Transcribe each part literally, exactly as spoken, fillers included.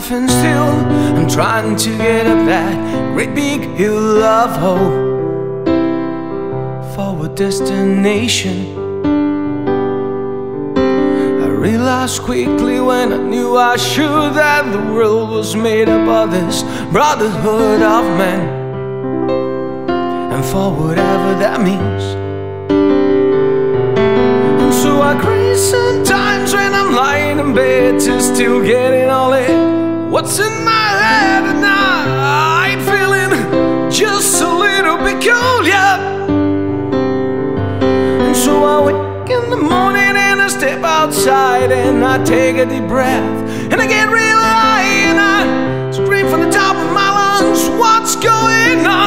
life and still I'm trying to get up that great big hill of hope for a destination. I realized quickly when I knew I should that the world was made up of this brotherhood of men, and for whatever that means. And so I cry sometimes when I'm lying in bed to still getting all in what's in my head, and I'm feeling just a little peculiar. And so I wake in the morning and I step outside and I take a deep breath and I get real high and I scream from the top of my lungs, what's going on?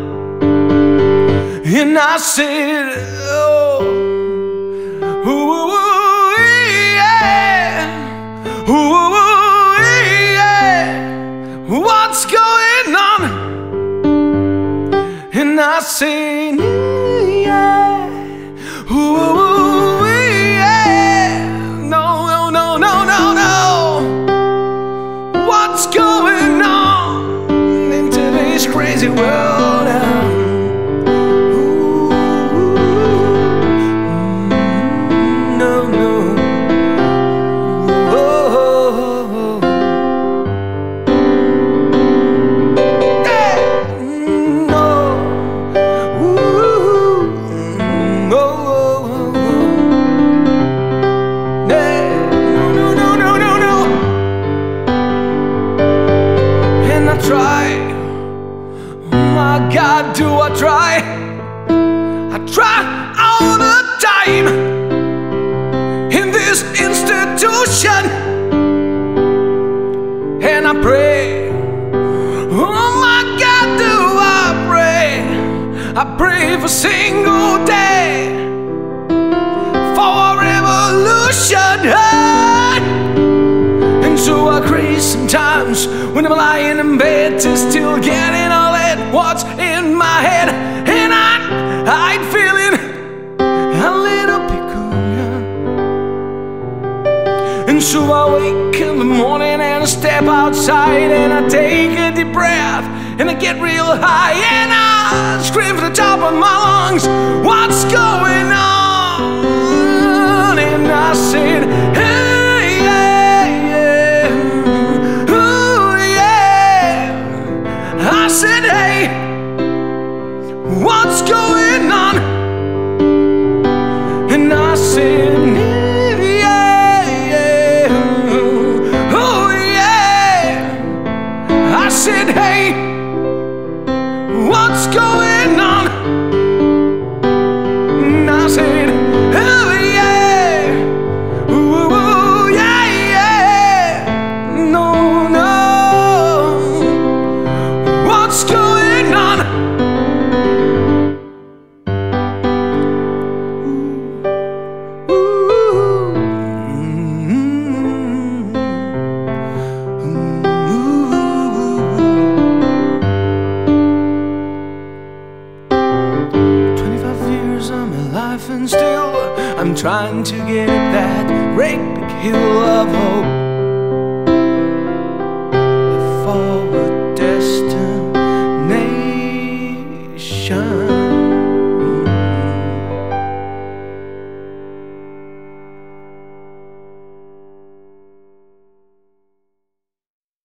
And I said, oh, ooh, ooh, yeah, ooh, ooh, yeah, what's going on? And I said, yeah, ooh, ooh, yeah, no, no, no, no, no, no, what's going on in today's crazy world? Try, oh my God, do I try? I try all the time in this institution, and I pray, oh my God, do I pray? I pray every single day for a revolution. And so I cry sometimes when I'm lying in bed to still getting all that what's in my head, and I, I'm feeling a little peculiar. And so I wake in the morning and I step outside and I take a deep breath and I get real high and I scream from the top of my lungs, what's going on? And I said, hey, I said, hey, what's going on? And I said, yeah, yeah, oh yeah. I said, hey, what's going on? And I said, oh yeah, ooh, ooh, yeah, yeah, no, no. What's going on? Ooh, ooh, mm-hmm. Ooh. Twenty-five years of my life and still I'm trying to get up that great big hill of hope